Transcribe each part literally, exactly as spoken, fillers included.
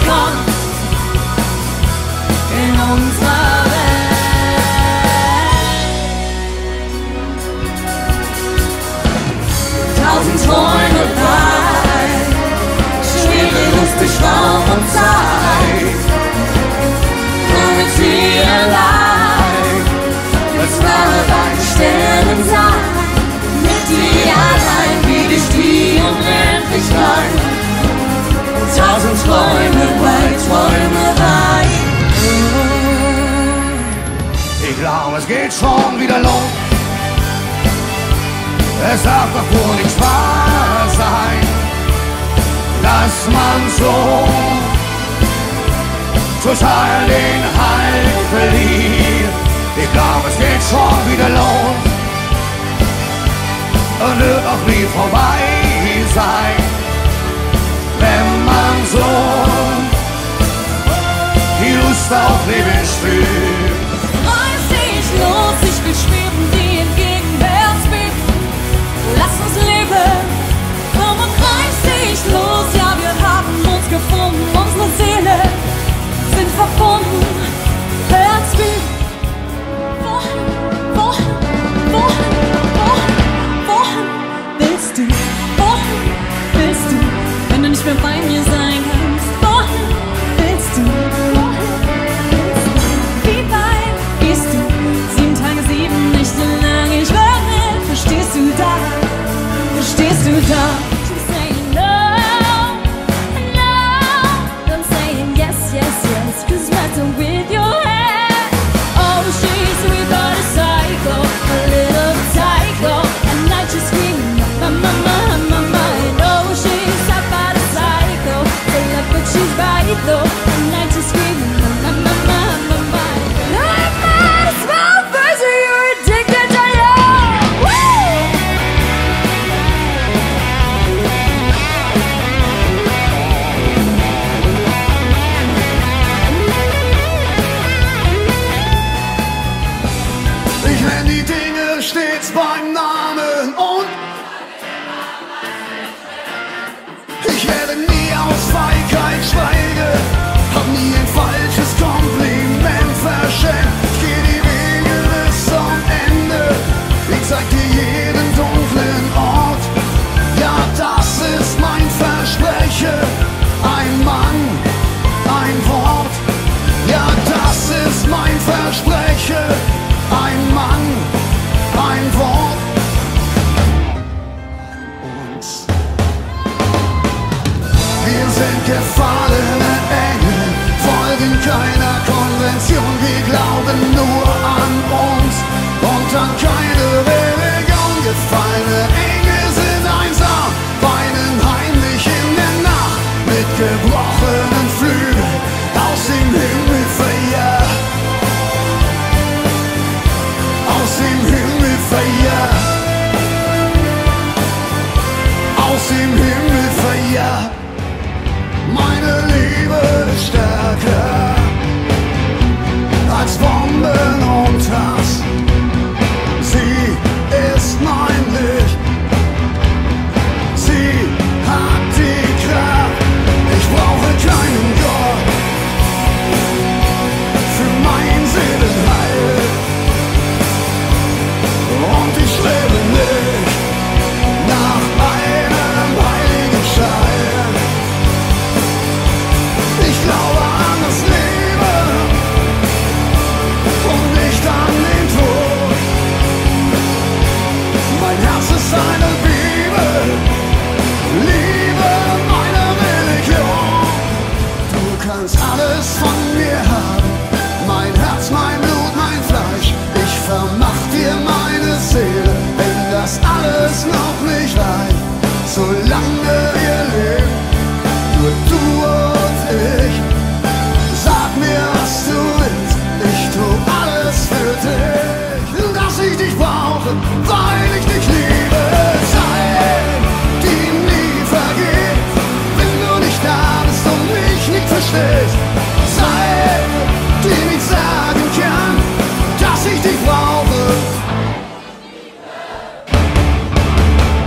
kommt in unserer Welt. Tausend Träume weit, schwere Luft durch Raum und Zeit. Nur mit dir allein, das wahre dein Sternen sein. Mit dir allein wie durch die Unendlichkeit. Tausend Träume weit, Träume weit. Ich glaube, es geht schon wieder los. Es darf doch wohl nicht wahr sein, dass man so total den Halt verliert. Ich glaube, es geht schon wieder los und wird auch nie vorbei sein, wenn man so die Lust auf Leben spürt. Reiß dich los, ich will schweben, die entgegenwärts. Lass uns leben, komm und reiß dich los. Ja, wir haben uns gefunden, unsere Seele sind verbunden. Herzbeat. Wohin, wohin, wohin, wohin, wohin willst du? Wohin willst du, wenn du nicht mehr bei mir sein kannst? Wohin willst du? Wohin willst du? Wie weit gehst du? Sieben Tage, sieben Nächte lang, ich werde. Stehst du da? Stehst du da? She's saying no, no. I'm saying yes, yes, yes. 'Cause matter with your head. Oh, she's sweet but a psycho, a little psycho. At night she's screaming, my, my, my, my mind. Oh, she's hot but a psycho. Say love but she's right though. At night she's screaming, my, my, my, my mind. I'm not a small person, you're addicted to you. Ich nenn die Dinge stets beim Namen und ich werde nie aus Feigheit schweigen, hab nie ein falsches Kompliment verschenkt. Ich geh die Wege bis zum Ende, ich zeig dir jeden dunklen Ort. Ja, das ist mein Versprechen, ein Mann, ein Wort. Ja, das ist mein Versprechen, ein Mann, ein Wort. Und wir sind gefallene Engel, folgen keiner Konvention. Wir glauben nur an uns und an keine Religion. Gefallene Engel sind einsam, weinen heimlich in der Nacht mit gebrochenen Flügeln aus dem Himmel verjagt. Aus dem Himmel verjagt, aus dem Himmel verjagt. Meine Liebe ist stärker als Bomben und Hass. Sie ist mein Licht, sie hat die Kraft. Ich brauche keinen Gott für mein Seelenheil. Und ich lebe nicht nach einem heiligen Schein. Ich glaube an das Leben und nicht an den Tod. Mein Herz ist eine Bibel, Liebe meine Religion. Du kannst alles von mir haben, mein Herz, mein Blut, mein Fleisch. Ich vermach dir meine Seele, wenn das alles noch nicht reicht. Solange wir leben, nur du und ich. Sag mir, was du willst, ich tu alles für dich. Dass ich dich brauche, weil ich dich liebe. Zeit, die nie vergeht, wenn du nicht da bist und mich nicht verstehst. Zeit, die nicht sagen kann, dass ich dich brauche.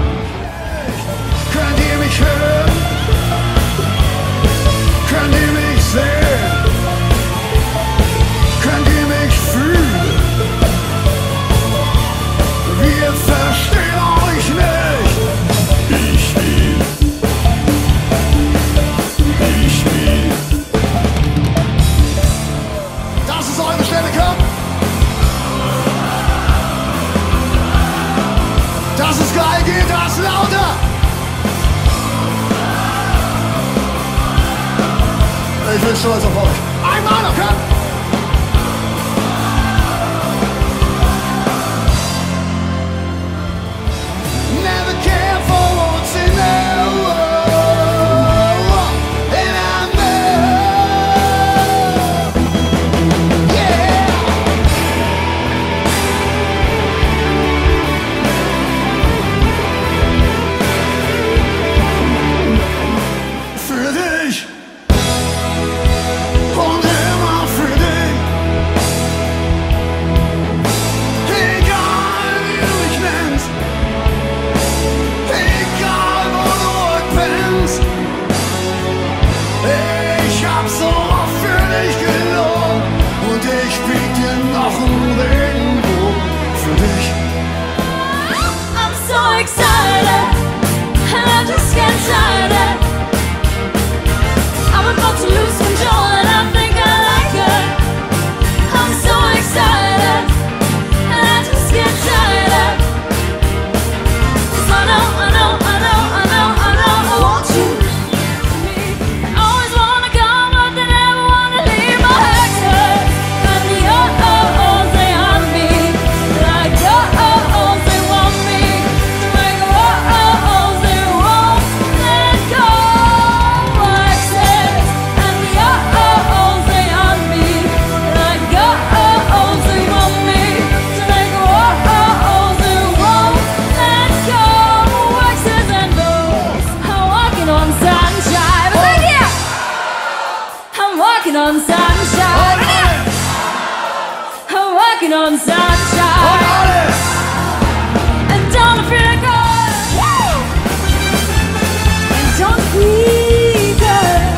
Könnt ihr mich hören? Könnt ihr mich Ich bin stolz auf euch. Einmal noch, ja? Never care for what's in the world, and I know, yeah. Für dich und immer für dich, egal wie du mich nennst, egal wo du heute bist. Ich hab so oft für dich gelogen und ich biet dir noch einen Regenbogen für dich. I'm so excited, and I just can't hide it. I'm about to lose control, and I think I like it. I'm so excited, and I just can't hide it. 'Cause I know, I know, I know, I know, I know I want you. I always wanna come, but they never wanna leave my head. And the oh oh ohs they on me, like oh oh ohs they want me. Like oh oh ohs they won't let go. Like this, and the oh oh ohs they on me, like oh oh ohs they want me. Like oh oh ohs they won't let go. X's and O's, I'm walking on sunshine. But yeah, I'm walking on sunshine. I'm walking on sunshine. And don't feel good. And don't feel good.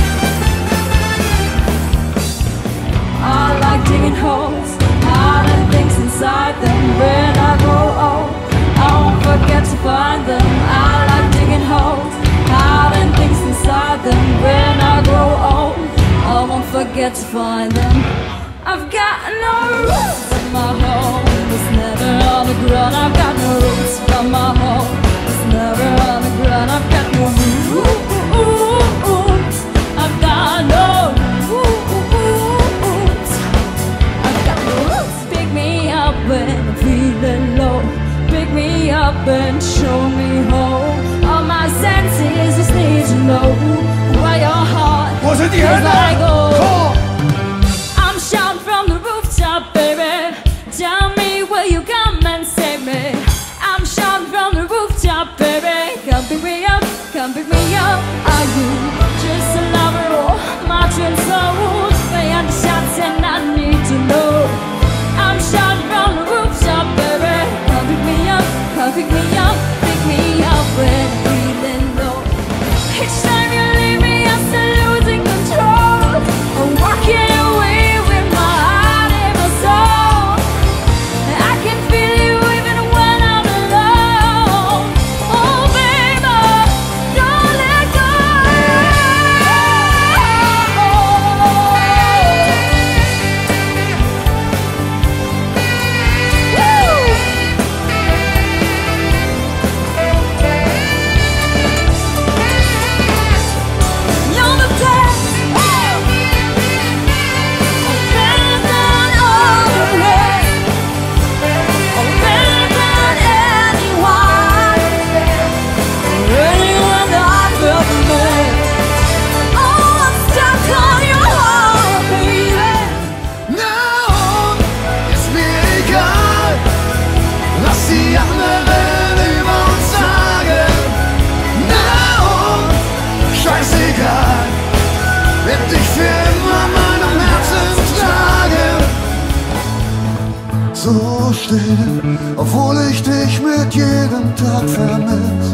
I like digging holes, hiding things inside them. When I grow old, I won't forget to find them. I like digging holes, hiding things inside them. When I grow old, I won't forget to find them. I've got no roots, but my home is never on the ground. I've got no roots, but my home is never on the ground. I've got no roots. I've got no roots. I've got no roots. Pick me up when I'm feeling low. Pick me up and show me home. All my senses just need to know why your heart Wo sind die is Hände? like gold. Komm! I'm shouting from the rooftop, baby. Tell me will you come and save me? I'm shouting from the rooftop, baby. Come pick me up, come pick me up. Are you just a lover or my twin souls? Beyond the shots and I need to know. I'm shouting from the rooftop, baby. Come pick me up, come pick me up, pick me up when I'm feeling low. Each time you leave me, I'm still losing control. I'm walking away with my heart and my soul. I can feel you even when I'm alone. Oh baby, don't let go. You're the best. Better than all the rest. Better than anyone. Anyone that I've ever met. Oh, I'm stuck on your heart, baby. Na und, ist mir egal, lass die anderen über uns sagen. Na und, scheißegal, werd dich für immer in meinem Herzen tragen. So still, obwohl ich dich mit jedem Tag vermiss.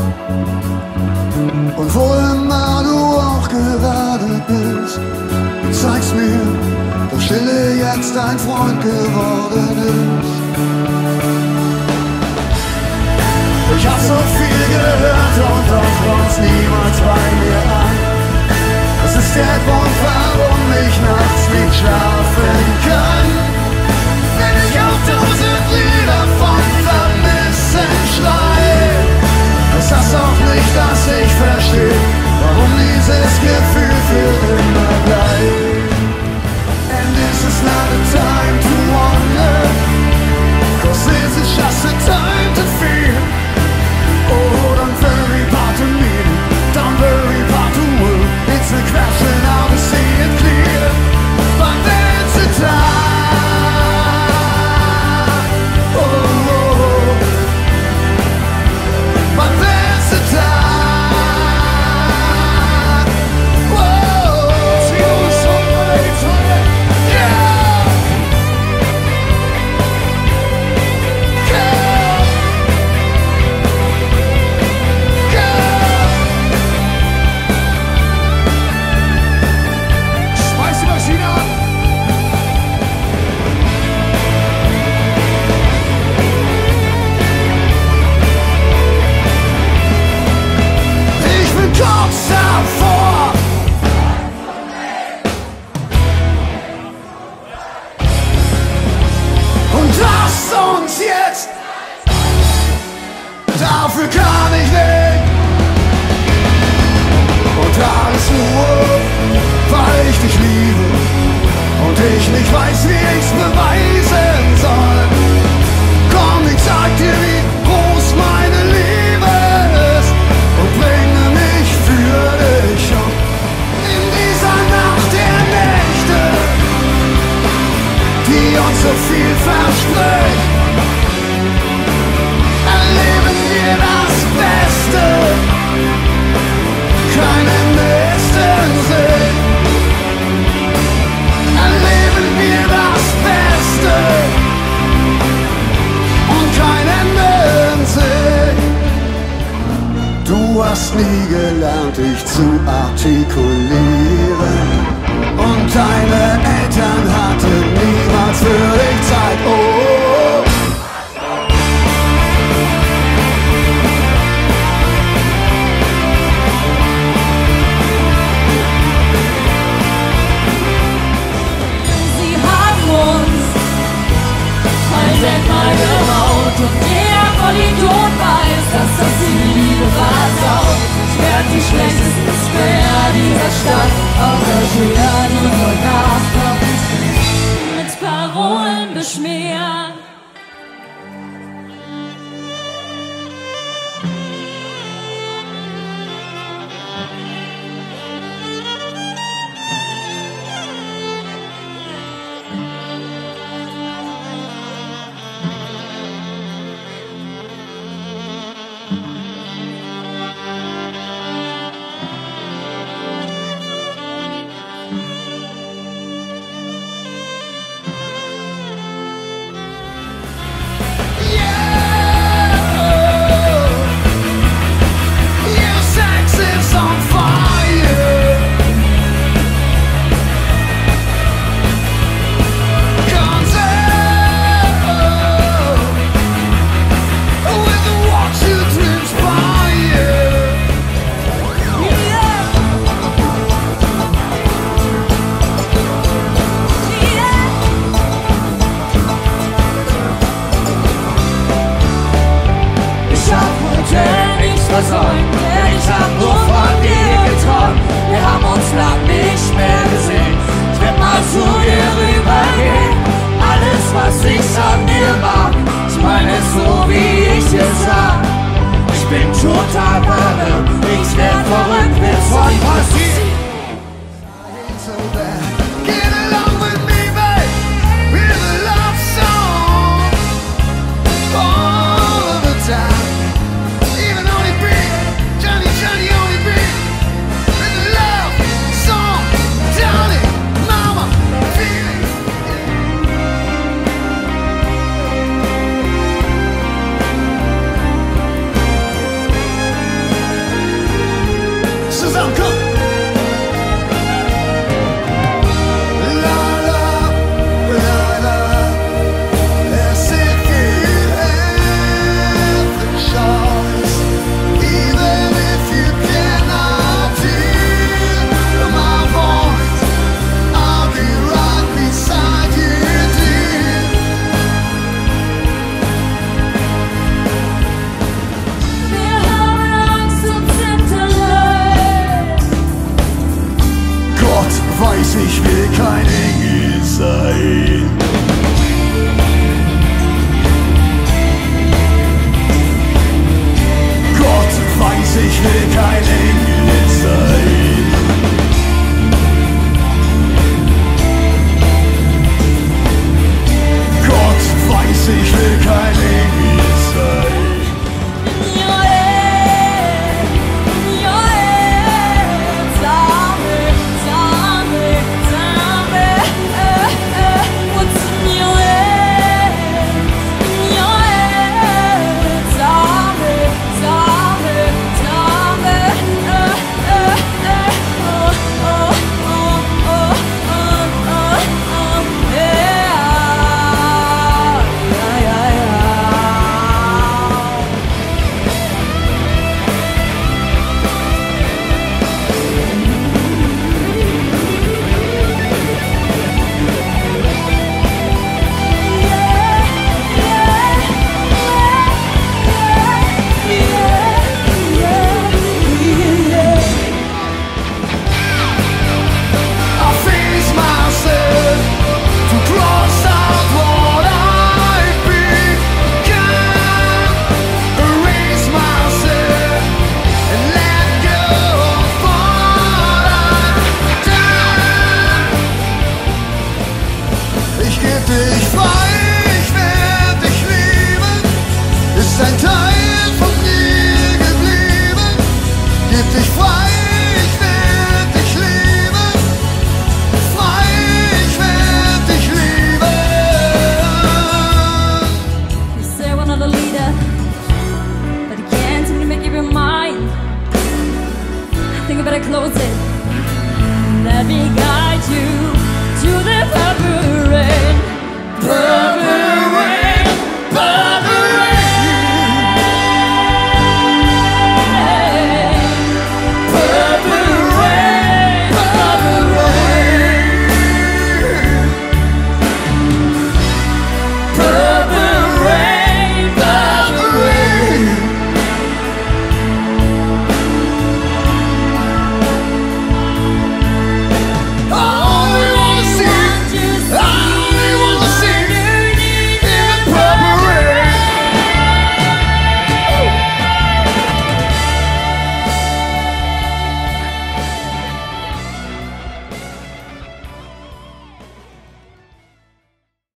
Und wo immer du auch gerade bist, du zeigst mir, dass Stille jetzt dein Freund geworden ist. Ich hab so viel gehört und doch kommt's niemals bei mir an. Das ist der Grund, warum ich nachts nicht schlafen kann. Wenn ich auf tausend Lieder von Vermissen schrei, ist das auch nicht, dass ich verstehe, warum dieses Gefühl für immer dafür kann ich nicht. Und alles nur, weil ich dich liebe und ich nicht weiß, wie ich's beweisen soll. Komm, ich sag dir, wie groß meine Liebe ist und bringe mich für dich um. In dieser Nacht der Nächte, die uns so viel verspricht, erleben wir das Beste. Kein Ende ist in Sicht. Erleben wir das Beste und kein Ende in Sicht. Du hast nie gelernt, dich zu artikulieren, und deine Eltern hatten niemals für dich Zeit. Oh. Und jeder Vollidiot weiß, dass das die Liebe versaut. Ich werd die schlechtesten Square dieser Stadt engagieren und heute Nacht mit Parolen beschmieren.